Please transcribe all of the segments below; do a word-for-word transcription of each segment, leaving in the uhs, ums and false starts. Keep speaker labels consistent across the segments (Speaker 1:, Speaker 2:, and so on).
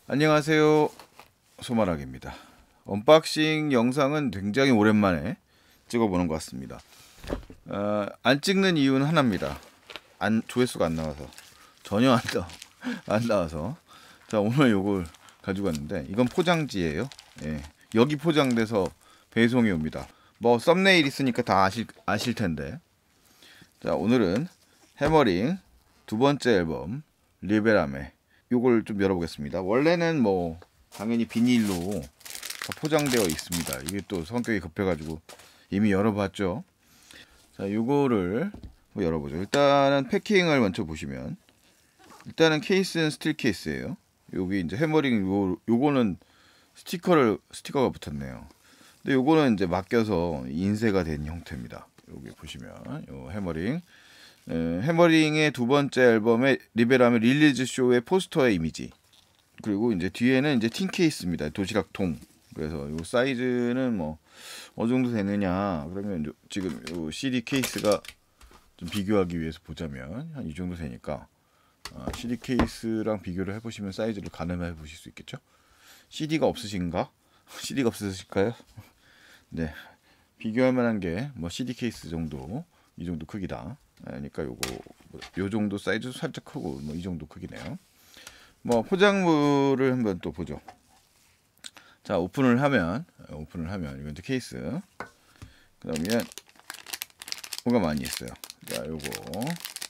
Speaker 1: 안녕하세요, 소만학입니다. 언박싱 영상은 굉장히 오랜만에 찍어보는 것 같습니다. 어, 안 찍는 이유는 하나입니다. 안, 조회수가 안 나와서. 전혀 안, 나, 안 나와서. 자, 오늘 요걸 가지고 왔는데 이건 포장지예요. 예, 여기 포장돼서 배송이 옵니다. 뭐 썸네일 있으니까 다 아실, 아실 텐데. 자, 오늘은 해머링 두 번째 앨범 리베라메 요걸 좀 열어보겠습니다. 원래는 뭐 당연히 비닐로 다 포장되어 있습니다. 이게 또 성격이 급해가지고 이미 열어봤죠. 자, 요거를 뭐 열어보죠. 일단은 패킹을 먼저 보시면, 일단은 케이스는 스틸 케이스예요. 여기 이제 해머링 요 요거는 스티커를 스티커가 붙었네요. 근데 요거는 이제 맡겨서 인쇄가 된 형태입니다. 여기 보시면 요 해머링 에, 해머링의 두 번째 앨범의 리베라메 릴리즈 쇼의 포스터의 이미지, 그리고 이제 뒤에는 이제 틴 케이스입니다. 도시락 통. 그래서 요 사이즈는 뭐 어느 정도 되느냐 그러면 요, 지금 요 씨디 케이스가 좀 비교하기 위해서 보자면 한 이 정도 되니까 아, 씨디 케이스랑 비교를 해보시면 사이즈를 가늠해 보실 수 있겠죠. 씨디가 없으신가? 씨디가 없으실까요? 네, 비교할 만한 게 뭐 씨디 케이스 정도, 이 정도 크기다. 그러니까 요거 요 정도 사이즈 살짝 크고 뭐 이 정도 크기네요. 뭐 포장물을 한번 또 보죠. 자, 오픈을 하면 오픈을 하면 이건 이제 케이스. 그러면 뭐가 많이 있어요. 자, 요거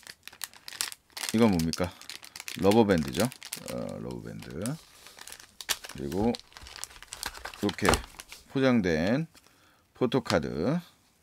Speaker 1: 이건 뭡니까? 러버밴드죠. 어, 러버밴드. 그리고 이렇게 포장된 포토카드.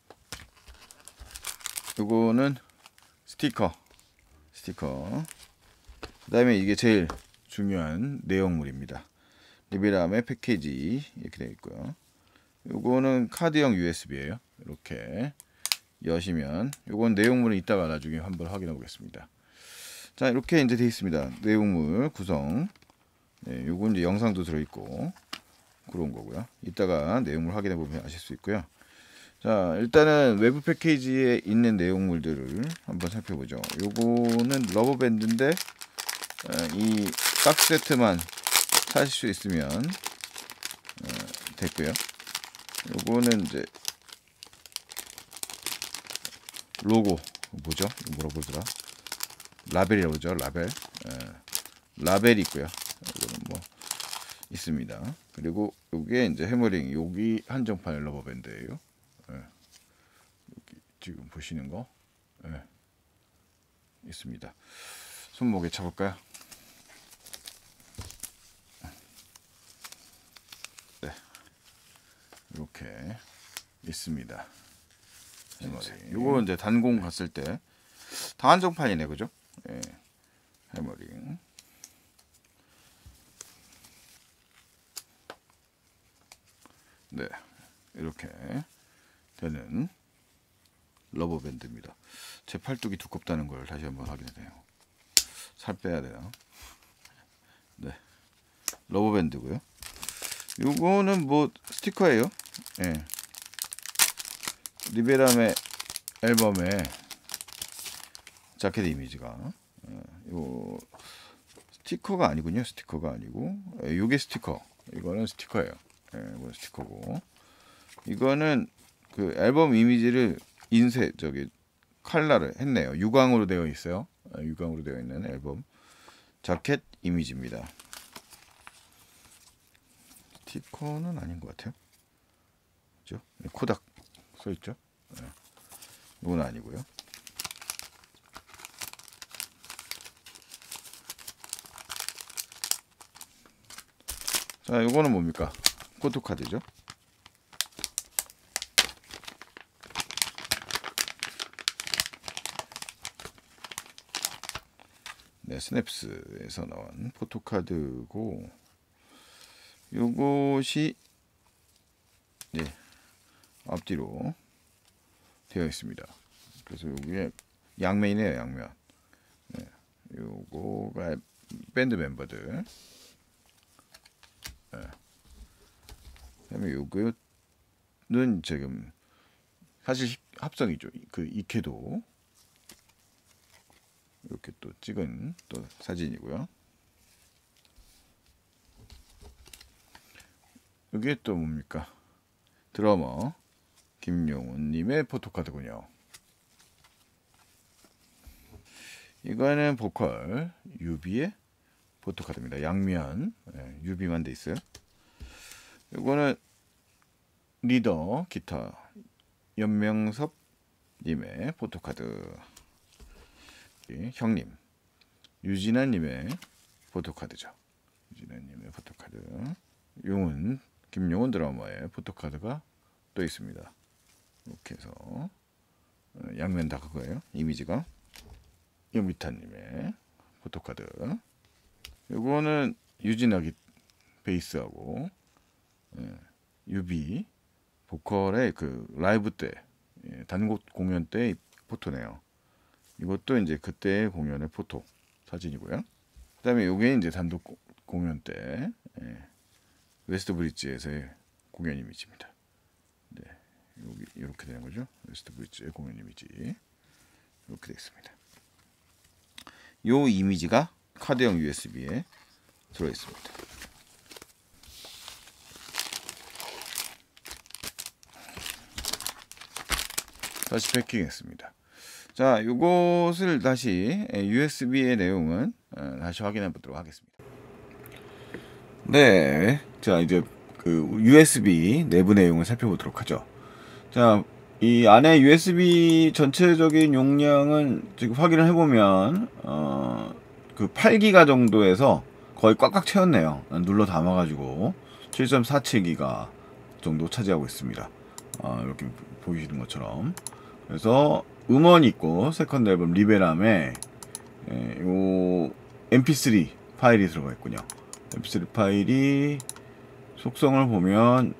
Speaker 1: 요거는 스티커. 스티커. 그 다음에 이게 제일 중요한 내용물입니다. 리베라메 패키지 이렇게 되어 있고요. 요거는 카드형 유에스비예요. 이렇게 여시면 요건 내용물은 이따가 나중에 한번 확인해 보겠습니다. 자, 이렇게 이제 되어 있습니다. 내용물 구성. 네, 요건 이제 영상도 들어 있고 그런 거고요. 이따가 내용물 확인해 보면 아실 수 있고요. 자, 일단은 외부 패키지에 있는 내용물들을 한번 살펴보죠. 요거는 러버밴드인데 이 박스 세트만 사실 수 있으면 어, 됐고요. 요거는 이제 로고 뭐죠? 뭐라 그러더라? 라벨이라고 그러죠. 라벨. 에, 라벨이 있고요. 이거는 뭐 있습니다. 그리고 요게 이제 해머링 여기 한정판 러버밴드예요. 에, 여기 지금 보시는 거 에, 있습니다. 손목에 잡을까요? 네, 이렇게 있습니다. 해머링. 요거 이제 단공 갔을 때 다 한정판이네, 그죠? 예, 해머링. 네, 이렇게 되는 러버밴드입니다. 제 팔뚝이 두껍다는 걸 다시 한번 확인해야 돼요. 살 빼야 돼요. 네, 러버밴드고요. 요거는 뭐 스티커예요. 예, 리베라메 앨범에 자켓 이미지가 요 스티커가 아니군요. 스티커가 아니고 요게 스티커. 이거는 스티커예요. 예, 이건 스티커고, 이거는 그 앨범 이미지를 인쇄 저기 칼라를 했네요. 유광으로 되어 있어요. 유광으로 되어 있는 앨범 자켓 이미지입니다. 스티커는 아닌 것 같아요. 그죠? 코닥 써 있죠. 예, 이건 아니고요. 자, 요거는 뭡니까? 포토카드죠. 네, 스냅스에서 나온 포토카드고, 요것이 네, 앞뒤로 되어 있습니다. 그래서 여기에 양면이네요, 양면. 네, 요거가 밴드 멤버들. 네. 그다음에 요거는 지금 사실 합성이죠. 그 이케도 이렇게 또 찍은 또 사진이고요. 이게 또 뭡니까? 드러머 김용훈님의 포토카드군요. 이거는 보컬 유비의 포토카드입니다. 양면 네, 유비만 돼 있어요. 이거는 리더 기타 연명섭 님의 포토카드. 형님 유진아 님의 포토카드죠. 유진아 님의 포토카드. 용훈 김용훈 드러머의 포토카드가 또 있습니다. 이렇게 해서 양면 다 그거예요. 이미지가. 요미타 님의 포토카드. 이거는 유진아 기 베이스하고 예, 유비 보컬의 그 라이브 때 예, 단곡 공연 때 포토네요. 이것도 이제 그때의 공연의 포토 사진이고요. 그다음에 이게 이제 단독 공연 때 예, 웨스트 브릿지에서의 공연 이미지입니다. 네, 여기 이렇게 되는 거죠. 웨스트 브릿지의 공연 이미지 이렇게 되어 있습니다. 요 이미지가 카드형 유에스비에 들어 있습니다. 다시 패킹했습니다. 자, 이것을 다시 유에스비의 내용은 다시 확인해 보도록 하겠습니다. 네, 자 이제 그 유에스비 내부 내용을 살펴보도록 하죠. 자, 이 안에 유에스비 전체적인 용량은 지금 확인을 해보면 어, 그 팔 기가 정도에서 거의 꽉꽉 채웠네요. 눌러 담아가지고 칠 점 사칠 기가 정도 차지하고 있습니다. 어, 이렇게 보이시는 것처럼. 그래서 음원이 있고 세컨드 앨범 리베람에 예, 요 엠피쓰리 파일이 들어가 있군요. 엠피쓰리 파일이 속성을 보면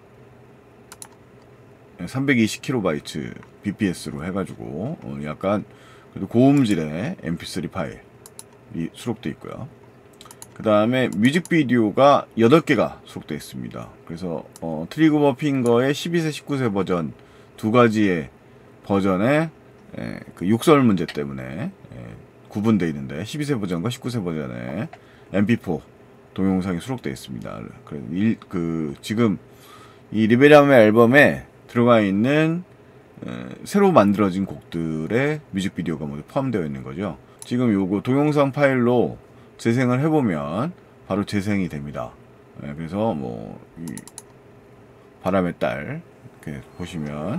Speaker 1: 삼백이십 킬로바이트 비피에스로 해가지고 어, 약간 그래도 고음질의 엠피쓰리 파일이 수록되어 있고요. 그 다음에 뮤직비디오가 여덟 개가 수록되어 있습니다. 그래서 어, 트리거 핑거의 십이 세, 십구 세 버전 두 가지의 버전의 에, 그 욕설 문제 때문에 에, 구분되어 있는데 십이 세 버전과 십구 세 버전의 엠피포 동영상이 수록되어 있습니다. 그래서 일, 그 지금 이 리베람의 앨범에 들어가 있는 에, 새로 만들어진 곡들의 뮤직비디오가 모두 포함되어 있는 거죠. 지금 요거 동영상 파일로 재생을 해보면 바로 재생이 됩니다. 에, 그래서 뭐 이 바람의 딸 이렇게 보시면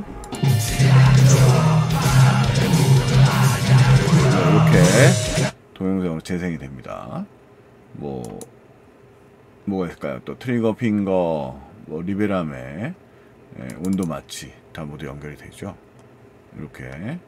Speaker 1: 이렇게 동영상으로 재생이 됩니다. 뭐 뭐가 있을까요? 또 트리거 핑거, 뭐 리베람의 예, 온도 마치 다 모두 연결이 되죠. 이렇게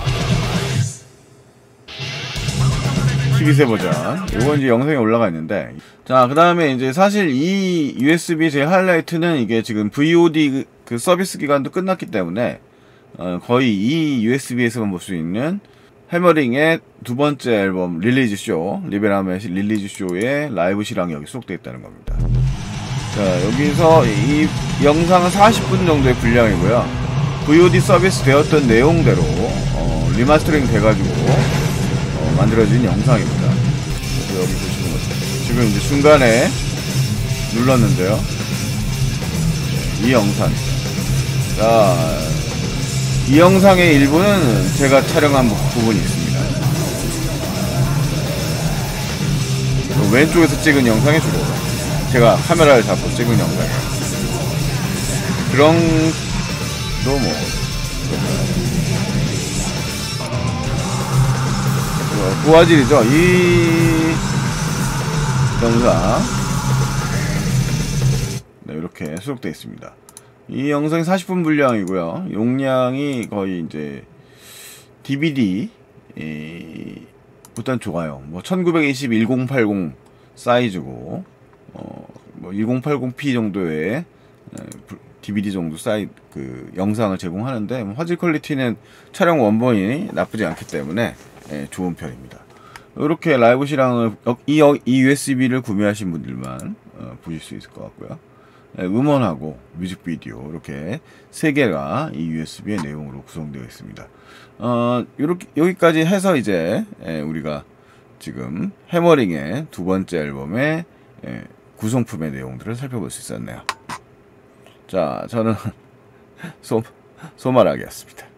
Speaker 1: 십이 세 버전. 이건 이제 영상에 올라가 있는데, 자, 그 다음에 이제 사실 이 유에스비 제 하이라이트는 이게 지금 브이오디 그 서비스 기간도 끝났기 때문에 어, 거의 이 유에스비에서만 볼 수 있는 해머링의 두 번째 앨범 릴리즈 쇼, 리베람의 릴리즈 쇼의 라이브 실황이 여기 수록되어 있다는 겁니다. 자, 여기서 이 영상은 사십 분 정도의 분량이고요. 브이오디 서비스 되었던 내용대로 어, 리마스터링 돼가지고 어, 만들어진 영상입니다. 그래서 여기 보시는 것처럼 지금 이제 중간에 눌렀는데요. 이 영상. 자, 이 영상의 일부는 제가 촬영한 부분이 있습니다. 왼쪽에서 찍은 영상이 주로 제가 카메라를 잡고 찍은 영상이에요. 그런 도 뭐 고화질이죠. 이 영상 네, 이렇게 수록되어 있습니다. 이 영상이 사십 분 분량이고요. 용량이 거의 이제 디비디 이, 일단 좋아요. 뭐 천구백이십 천팔십 사이즈고 어, 뭐 천팔십 피 정도의 디비디 정도 사이 그 영상을 제공하는데 뭐 화질 퀄리티는 촬영 원본이 나쁘지 않기 때문에 예, 좋은 편입니다. 이렇게 라이브 실황을 이, 이 유에스비를 구매하신 분들만 어, 보실 수 있을 것 같고요. 예, 음원하고 뮤직비디오 이렇게 세 개가 이 유에스비의 내용으로 구성되어 있습니다. 어, 요렇게 여기까지 해서 이제 예, 우리가 지금 해머링의 두 번째 앨범의 예, 구성품의 내용들을 살펴볼 수 있었네요. 자, 저는 소, 소말하기였습니다.